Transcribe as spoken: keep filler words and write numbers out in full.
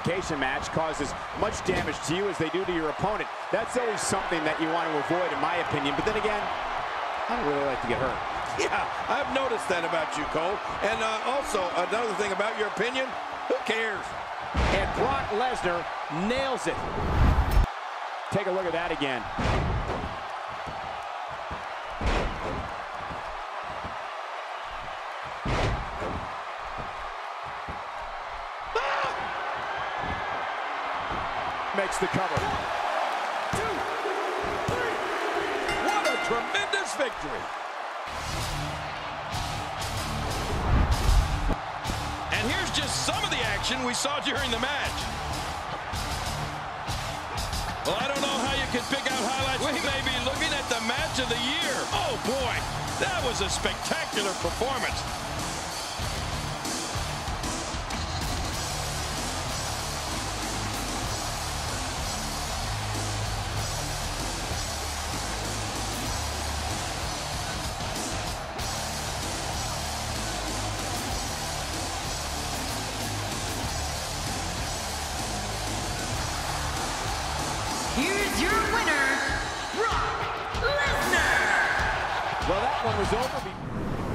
disqualification match cause as much damage to you as they do to your opponent. That's always something that you want to avoid, in my opinion. But then again, I don't really like to get hurt. Yeah, I've noticed that about you, Cole. And uh, also, another thing about your opinion, who cares? And Brock Lesnar nails it. Take a look at that again. Makes the cover. Two, three. What a tremendous victory. And here's just some of the action we saw during the match. Well, I don't know how you can pick out highlights. We may be looking at the match of the year. Oh, boy, that was a spectacular performance. Here's your winner, Brock Lesnar. Well, that one was over.